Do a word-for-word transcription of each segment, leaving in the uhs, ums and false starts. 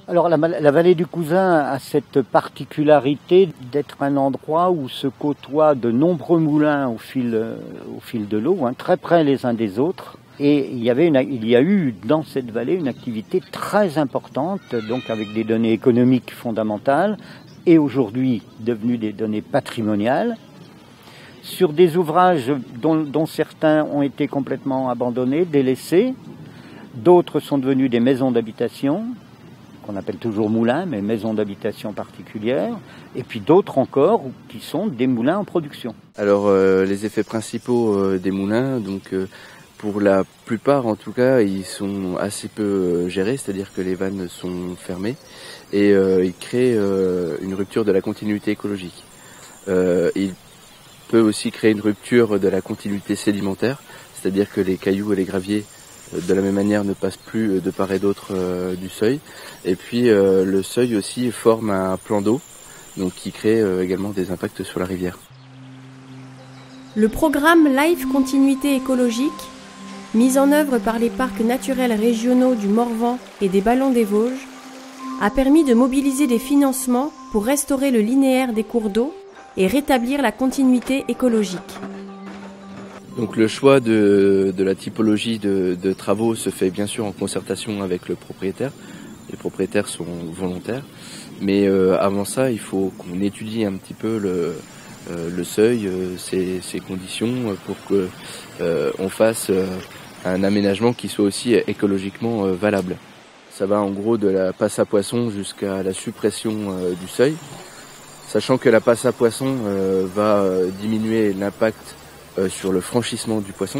Alors la, la vallée du Cousin a cette particularité d'être un endroit où se côtoient de nombreux moulins au fil, au fil de l'eau, hein, très près les uns des autres. Et il y avait une, il y a eu dans cette vallée une activité très importante, donc avec des données économiques fondamentales et aujourd'hui devenues des données patrimoniales, sur des ouvrages dont, dont certains ont été complètement abandonnés, délaissés, d'autres sont devenus des maisons d'habitation, qu'on appelle toujours moulins, mais maisons d'habitation particulières, et puis d'autres encore qui sont des moulins en production. Alors euh, les effets principaux euh, des moulins, donc euh, pour la plupart en tout cas, ils sont assez peu euh, gérés, c'est-à-dire que les vannes sont fermées et euh, ils créent euh, une rupture de la continuité écologique. Euh, il peut aussi créer une rupture de la continuité sédimentaire, c'est-à-dire que les cailloux et les graviers de la même manière ne passent plus de part et d'autre euh, du seuil. Et puis euh, le seuil aussi forme un plan d'eau, donc qui crée euh, également des impacts sur la rivière. Le programme Life Continuité écologique, mis en œuvre par les parcs naturels régionaux du Morvan et des Ballons des Vosges, a permis de mobiliser des financements pour restaurer le linéaire des cours d'eau et rétablir la continuité écologique. Donc le choix de, de la typologie de, de travaux se fait bien sûr en concertation avec le propriétaire. Les propriétaires sont volontaires, mais euh, avant ça, il faut qu'on étudie un petit peu le, euh, le seuil, euh, ses, ses conditions, pour que euh, on fasse euh, un aménagement qui soit aussi écologiquement euh, valable. Ça va en gros de la passe à poisson jusqu'à la suppression euh, du seuil, sachant que la passe à poisson euh, va euh, diminuer l'impact euh, sur le franchissement du poisson,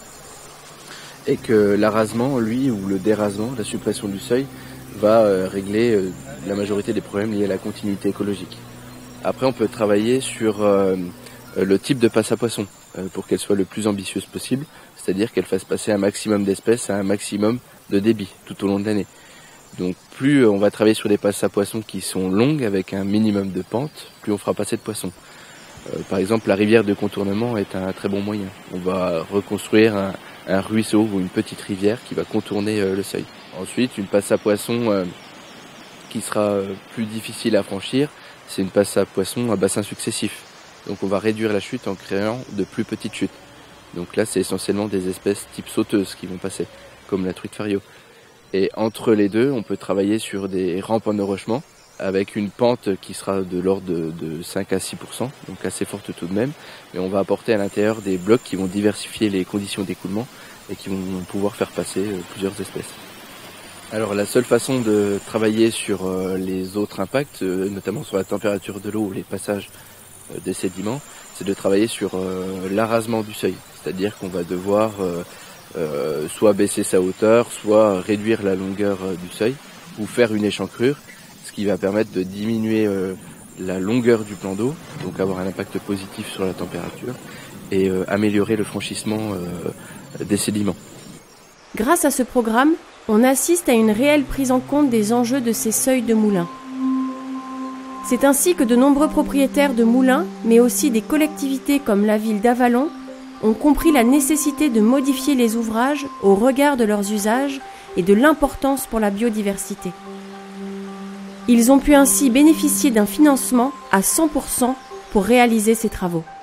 et que l'arasement, lui, ou le dérasement, la suppression du seuil, va euh, régler euh, la majorité des problèmes liés à la continuité écologique. Après, on peut travailler sur euh, le type de passe à poisson euh, pour qu'elle soit le plus ambitieuse possible, c'est-à-dire qu'elle fasse passer un maximum d'espèces à un maximum de débit tout au long de l'année. Donc plus on va travailler sur des passes à poissons qui sont longues avec un minimum de pente, plus on fera passer de poissons. Euh, par exemple, la rivière de contournement est un très bon moyen. On va reconstruire un, un ruisseau ou une petite rivière qui va contourner euh, le seuil. Ensuite, une passe à poissons euh, qui sera euh, plus difficile à franchir, c'est une passe à poissons à bassin successif. Donc on va réduire la chute en créant de plus petites chutes. Donc là, c'est essentiellement des espèces type sauteuses qui vont passer, comme la truite fario. Et entre les deux, on peut travailler sur des rampes en enrochement, avec une pente qui sera de l'ordre de, de cinq à six pour cent, donc assez forte tout de même. Mais on va apporter à l'intérieur des blocs qui vont diversifier les conditions d'écoulement et qui vont pouvoir faire passer plusieurs espèces. Alors la seule façon de travailler sur les autres impacts, notamment sur la température de l'eau ou les passages des sédiments, c'est de travailler sur l'arasement du seuil. C'est-à-dire qu'on va devoir euh, soit baisser sa hauteur, soit réduire la longueur du seuil, ou faire une échancrure, ce qui va permettre de diminuer euh, la longueur du plan d'eau, donc avoir un impact positif sur la température, et euh, améliorer le franchissement euh, des sédiments. Grâce à ce programme, on assiste à une réelle prise en compte des enjeux de ces seuils de moulins. C'est ainsi que de nombreux propriétaires de moulins, mais aussi des collectivités comme la ville d'Avallon, ont compris la nécessité de modifier les ouvrages au regard de leurs usages et de l'importance pour la biodiversité. Ils ont pu ainsi bénéficier d'un financement à cent pour cent pour réaliser ces travaux.